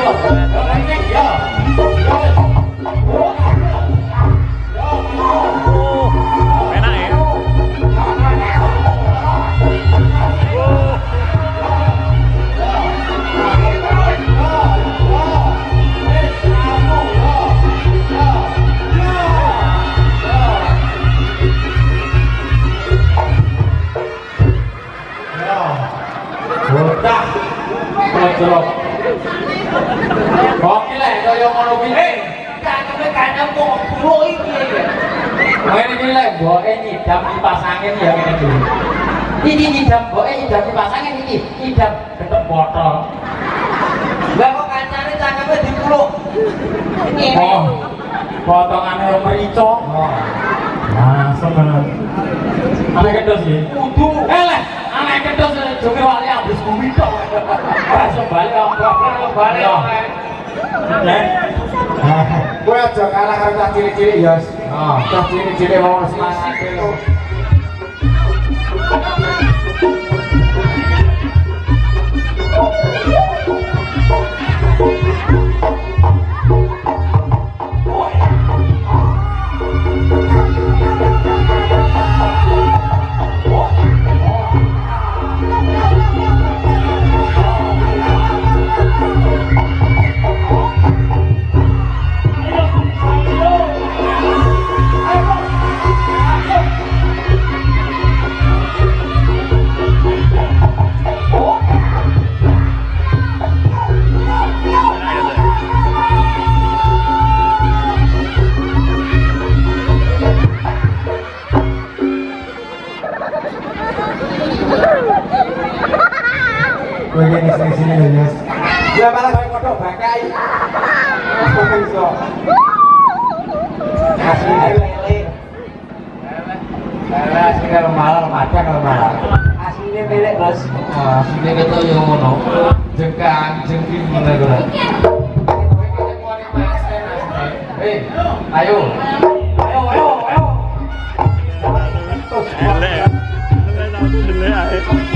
Potongannya merico. Nah, sebenarnya. Anak kedos ya. Kudu. Anak kedos joge wali abis bumi tok. Langsung balik balik. Kowe aja kalah karo cah cilik-cilik ya. Cah cilik-cilik mau semangat. Sini lho, Mas. Ya malah kaya kodhok bakai. Kok iso? Asline lele. Asline malah macam malah. Asline lele, Bos. Asline ketok yo ngono. Jengkang jengking ngono kok. Ayo. Lele ae.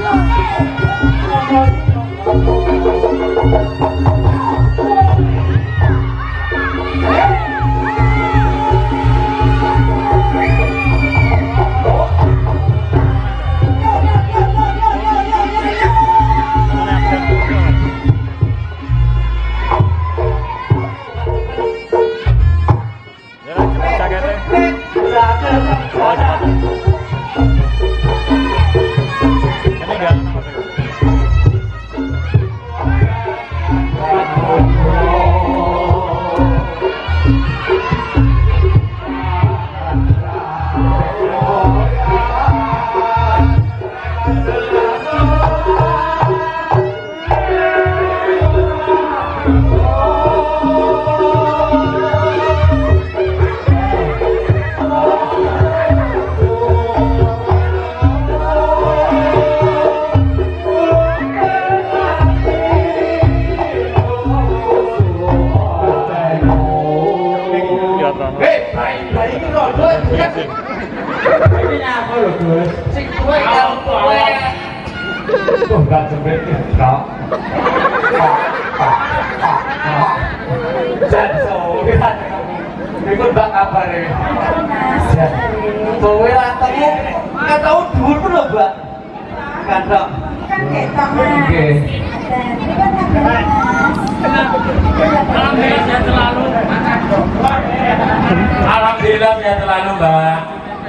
Alhamdulillah sehat selalu, Mbak.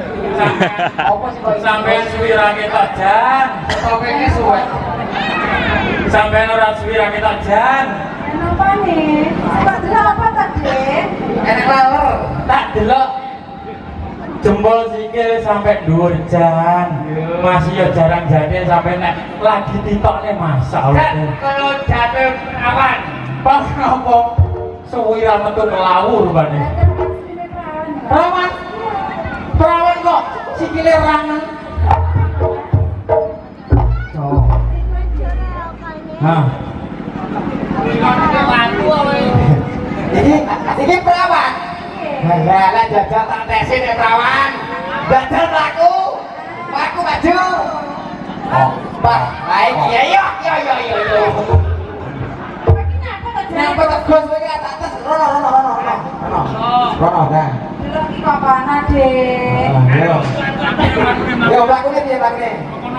Sampai suwi ra ketok jan. Tokeke suwe. Sampai ora suwi ra ketok jan. Kenapa nih? Tak delok apa tadi? Enak laler. Tak delok jempol sikil sampai dhuwur jan. Masih ya jarang jane sampai nek lagi ditokne masalah. Kalau jatuh awan. Pas nopo suwi ra metu kelawur rupane. Perawan. Perawan kok sikile rangen. Oh. Hah. Ini perawan. Lah jajal tak tesin ya perawan. Jajal laku. Laku maju. Pak, baik ya yo. Kenapa Gus kowe iki atas rono dah. Delok iki kapana, Dik. Yo lakune piye lakune?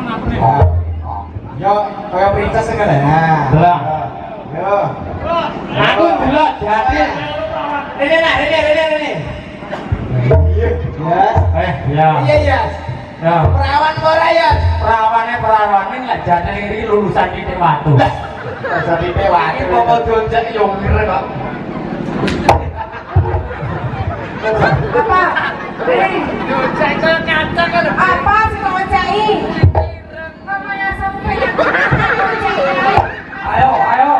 Yo kaya princess kan ya. Delok. Yo. Aku delok jatin. Ini. Yes. Ya. Iya, Yes. Ya. Perawan ora, Yes. Perawane lek jatin iki lulusan titik watu. Jadi pewan. Iki kok diojek yo ngire kok. Apa? Apa sih kau cai? Kamu yang sampai yang cai. Ayo.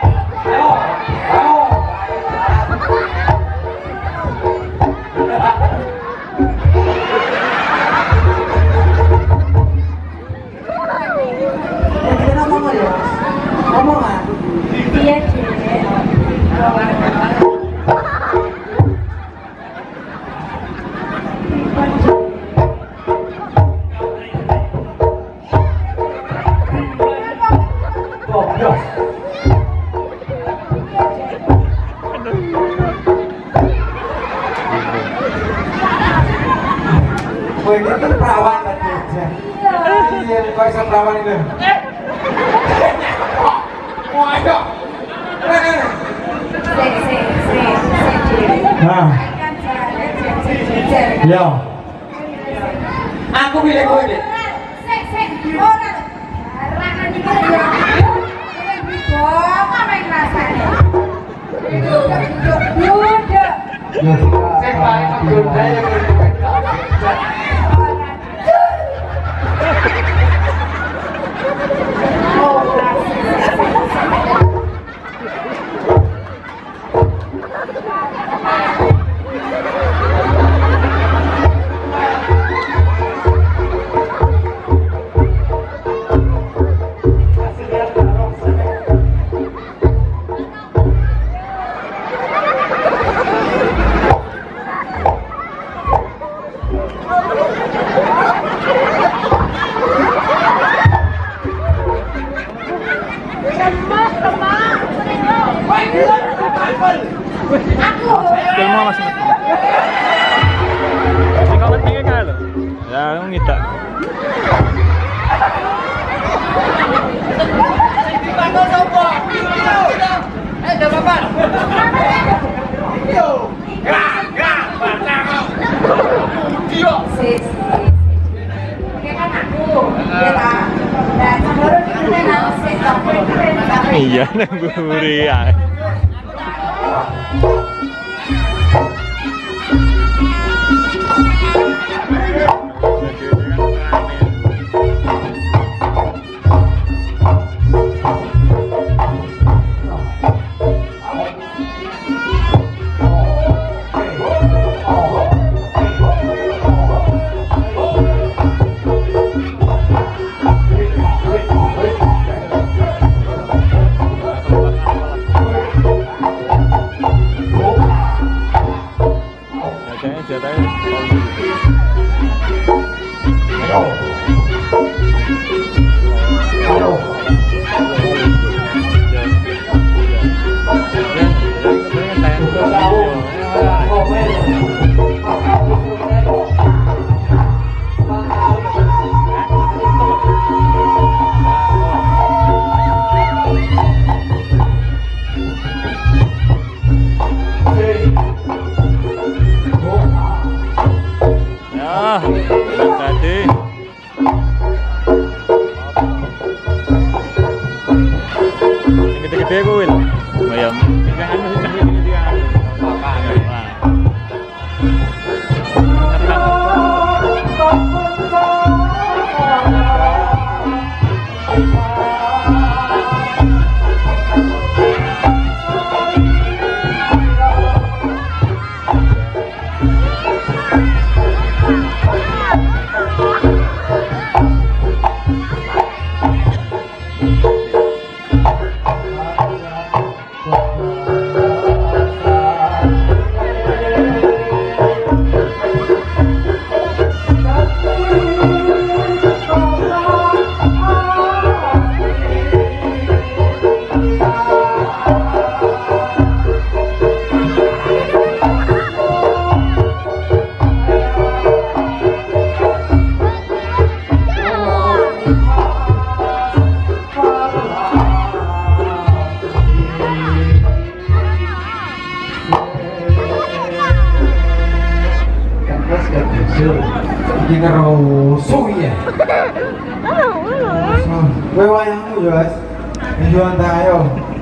Kita ngomong ya. Ngomongan. Iya, Dik. Goblok. Kowe iki kan perawan tadi aja. Iya, kok iso perawan itu? Ayo. Nah, yo. Aku pilih kowe, Dik. Sing paling menggoda ya Semua masih mati. Ini kau pentingnya kan lo? Ya, kamu ngita. Iya, nemburi ya. Gede kuwi lho. Bayam. Lagi ngerusuh ya. Kowe wayangmu, Yos. Ayo.